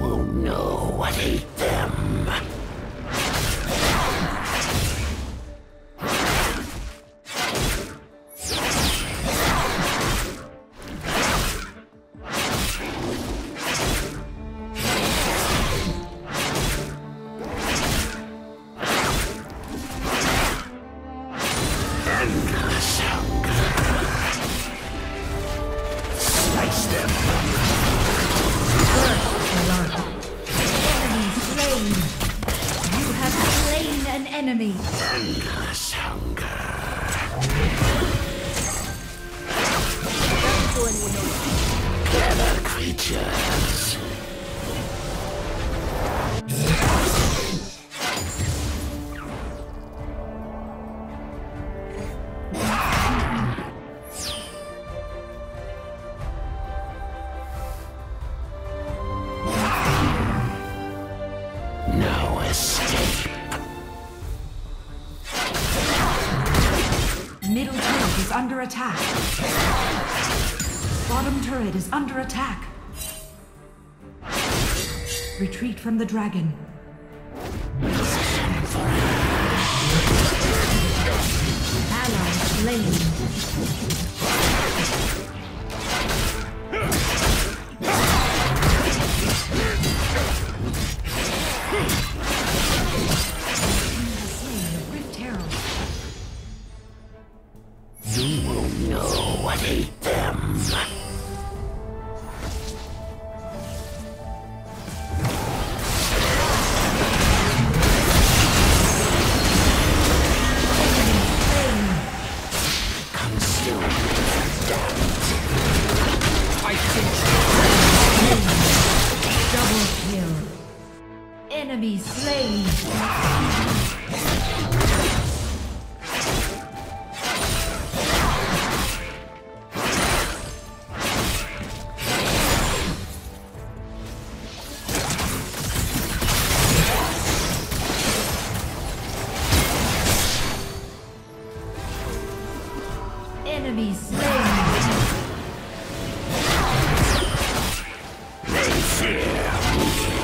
will know what ate them. Endless hunger. Slice them. Enemy slain. You have slain an enemy. Endless hunger. Clever creatures. No escape. Middle turret is under attack. Bottom turret is under attack. Retreat from the dragon. Ally slain. Rift Herald. You will know what ate them. Double kill. Enemy slain. Enemy slain. They fear me.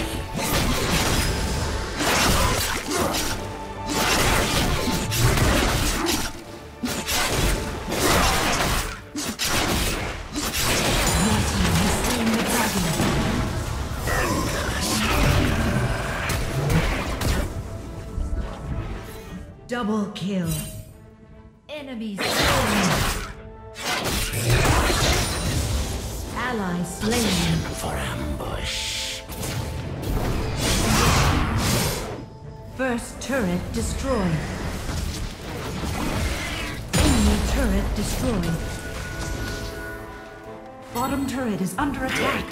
Double kill. Enemy slain. Ally slain. For ambush. First turret destroyed. Enemy turret destroyed. Bottom turret is under attack.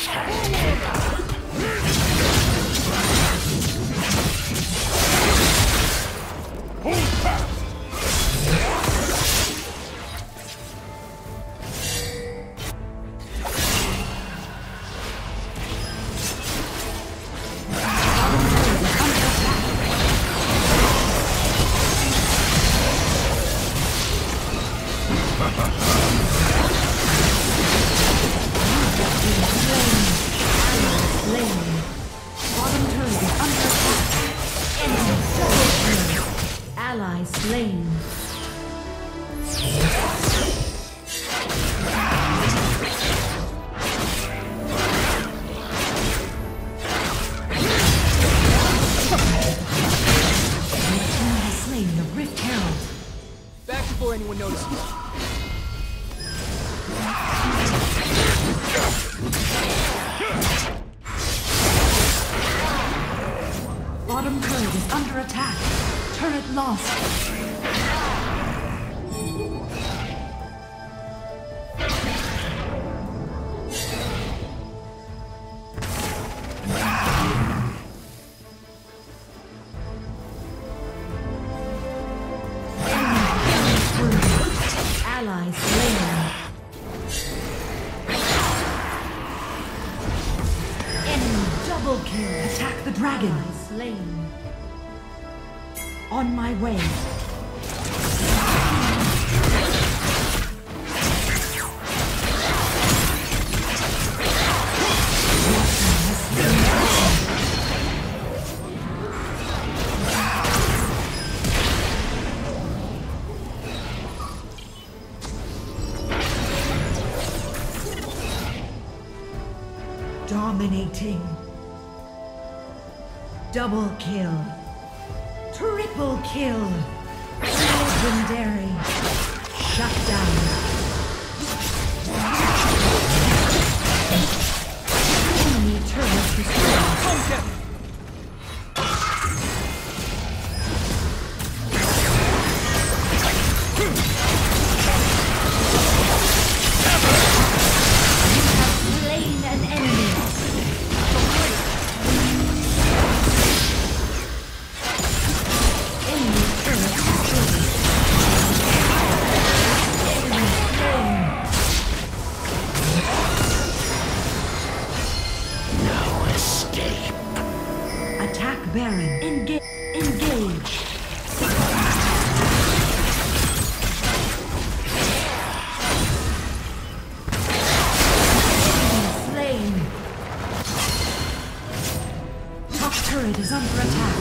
Ally slain. Slain the Rift Herald. Back before anyone notices. Bottom turret is under attack. Turret lost. Ally slain. Enemy double kill. Attack the dragon. Ally slain. On my way. Has slain. Dominating. Double kill. Triple kill. Legendary. Shut down. Enemy turret destroyed. Baron, engage. Slain. Top turret is under attack.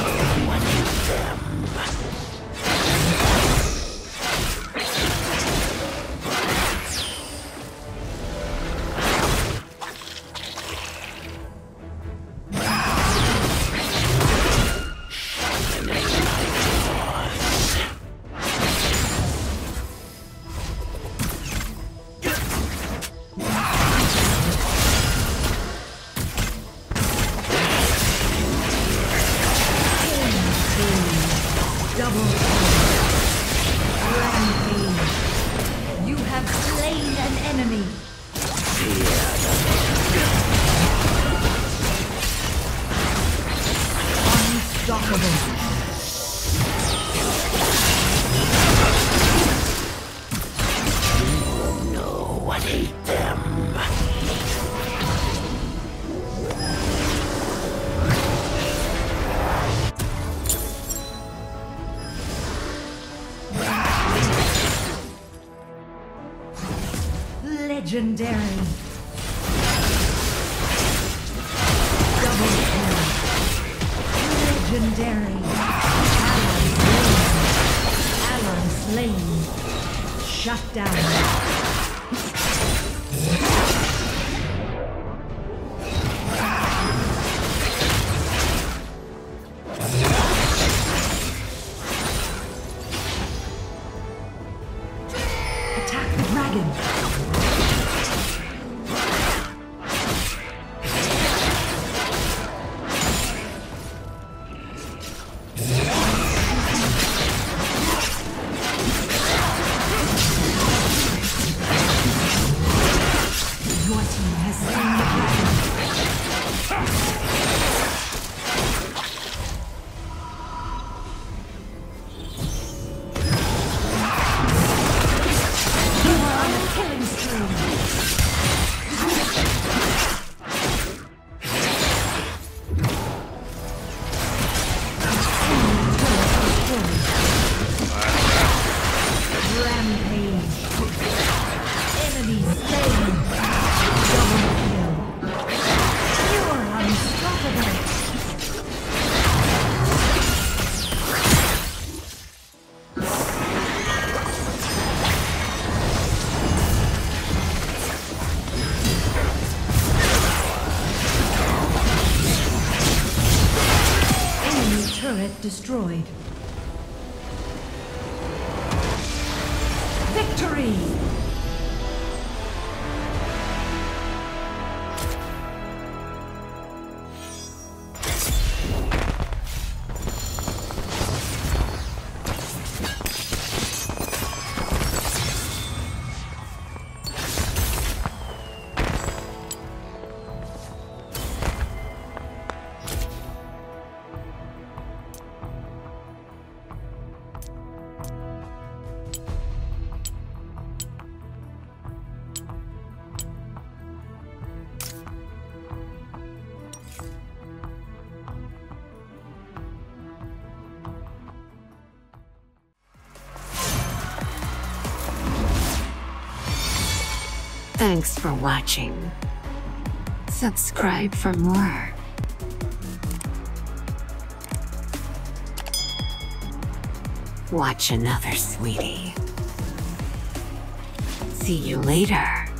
Legendary. Double kill. Legendary. Ally slain. Shut down. Attack the dragon. Destroyed. Victory! Thanks for watching. Subscribe for more. Watch another, sweetie. See you later.